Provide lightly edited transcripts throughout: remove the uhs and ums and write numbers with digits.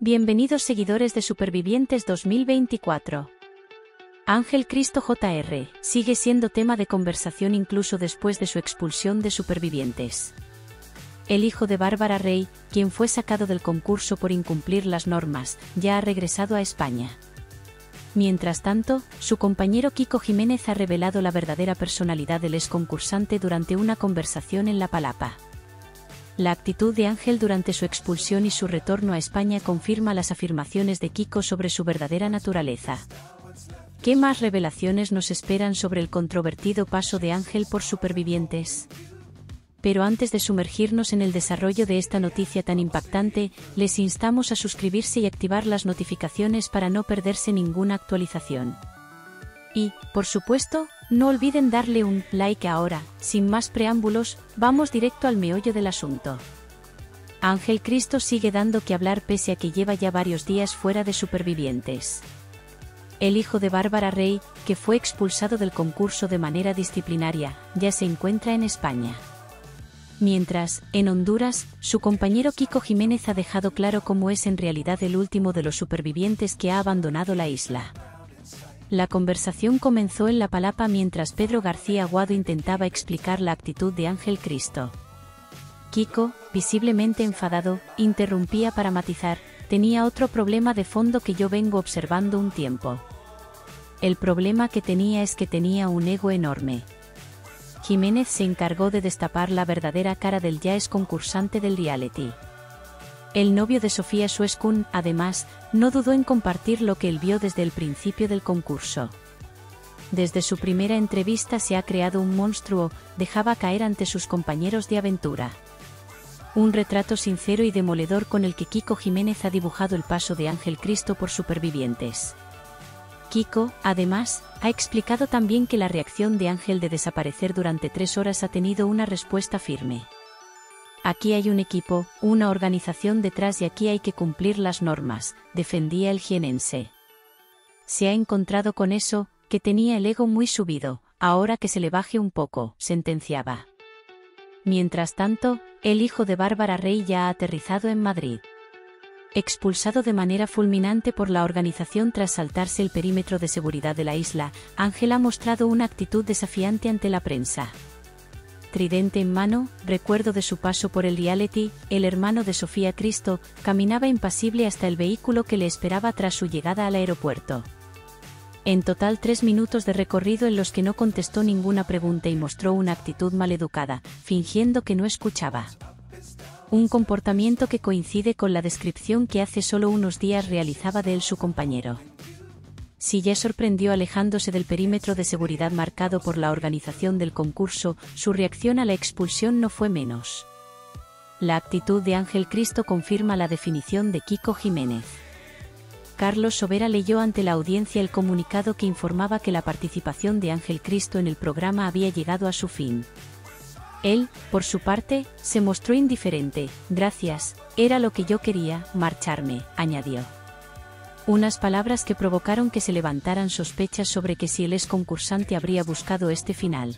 Bienvenidos seguidores de Supervivientes 2024. Ángel Cristo Jr. sigue siendo tema de conversación incluso después de su expulsión de Supervivientes. El hijo de Bárbara Rey, quien fue sacado del concurso por incumplir las normas, ya ha regresado a España. Mientras tanto, su compañero Kiko Jiménez ha revelado la verdadera personalidad del ex concursante durante una conversación en La Palapa. La actitud de Ángel durante su expulsión y su retorno a España confirma las afirmaciones de Kiko sobre su verdadera naturaleza. ¿Qué más revelaciones nos esperan sobre el controvertido paso de Ángel por Supervivientes? Pero antes de sumergirnos en el desarrollo de esta noticia tan impactante, les instamos a suscribirse y activar las notificaciones para no perderse ninguna actualización. Y, por supuesto, no olviden darle un like ahora. Sin más preámbulos, vamos directo al meollo del asunto. Ángel Cristo sigue dando que hablar pese a que lleva ya varios días fuera de Supervivientes. El hijo de Bárbara Rey, que fue expulsado del concurso de manera disciplinaria, ya se encuentra en España. Mientras, en Honduras, su compañero Kiko Jiménez ha dejado claro cómo es en realidad el último de los supervivientes que ha abandonado la isla. La conversación comenzó en La Palapa mientras Pedro García Aguado intentaba explicar la actitud de Ángel Cristo. Kiko, visiblemente enfadado, interrumpía para matizar: tenía otro problema de fondo que yo vengo observando un tiempo. El problema que tenía es que tenía un ego enorme. Jiménez se encargó de destapar la verdadera cara del ya ex concursante del reality. El novio de Sofía Suescun, además, no dudó en compartir lo que él vio desde el principio del concurso. Desde su primera entrevista se ha creado un monstruo, dejaba caer ante sus compañeros de aventura. Un retrato sincero y demoledor con el que Kiko Jiménez ha dibujado el paso de Ángel Cristo por Supervivientes. Kiko, además, ha explicado también que la reacción de Ángel de desaparecer durante 3 horas ha tenido una respuesta firme. Aquí hay un equipo, una organización detrás y aquí hay que cumplir las normas, defendía el jienense. Se ha encontrado con eso, que tenía el ego muy subido, ahora que se le baje un poco, sentenciaba. Mientras tanto, el hijo de Bárbara Rey ya ha aterrizado en Madrid. Expulsado de manera fulminante por la organización tras saltarse el perímetro de seguridad de la isla, Ángel ha mostrado una actitud desafiante ante la prensa. Tridente en mano, recuerdo de su paso por el reality, el hermano de Sofía Cristo, caminaba impasible hasta el vehículo que le esperaba tras su llegada al aeropuerto. En total 3 minutos de recorrido en los que no contestó ninguna pregunta y mostró una actitud maleducada, fingiendo que no escuchaba. Un comportamiento que coincide con la descripción que hace solo unos días realizaba de él su compañero. Si ya sorprendió alejándose del perímetro de seguridad marcado por la organización del concurso, su reacción a la expulsión no fue menos. La actitud de Ángel Cristo confirma la definición de Kiko Jiménez. Carlos Sobera leyó ante la audiencia el comunicado que informaba que la participación de Ángel Cristo en el programa había llegado a su fin. Él, por su parte, se mostró indiferente. Gracias, era lo que yo quería, marcharme, añadió. Unas palabras que provocaron que se levantaran sospechas sobre que si el ex concursante habría buscado este final.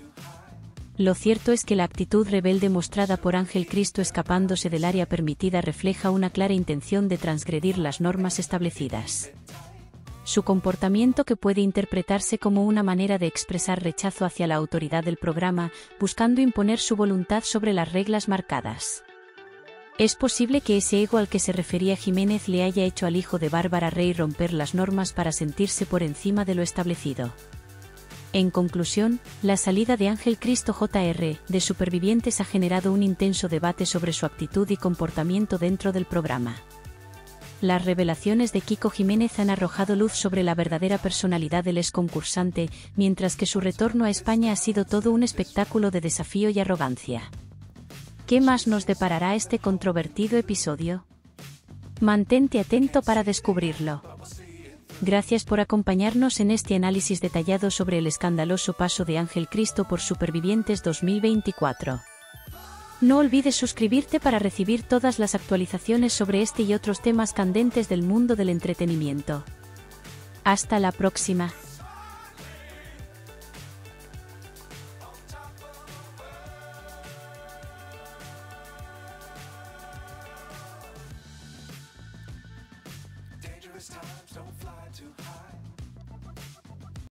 Lo cierto es que la actitud rebelde mostrada por Ángel Cristo escapándose del área permitida refleja una clara intención de transgredir las normas establecidas. Su comportamiento, que puede interpretarse como una manera de expresar rechazo hacia la autoridad del programa, buscando imponer su voluntad sobre las reglas marcadas. Es posible que ese ego al que se refería Jiménez le haya hecho al hijo de Bárbara Rey romper las normas para sentirse por encima de lo establecido. En conclusión, la salida de Ángel Cristo Jr. de Supervivientes ha generado un intenso debate sobre su actitud y comportamiento dentro del programa. Las revelaciones de Kiko Jiménez han arrojado luz sobre la verdadera personalidad del ex concursante, mientras que su retorno a España ha sido todo un espectáculo de desafío y arrogancia. ¿Qué más nos deparará este controvertido episodio? Mantente atento para descubrirlo. Gracias por acompañarnos en este análisis detallado sobre el escandaloso paso de Ángel Cristo por Supervivientes 2024. No olvides suscribirte para recibir todas las actualizaciones sobre este y otros temas candentes del mundo del entretenimiento. Hasta la próxima. times don't fly too high.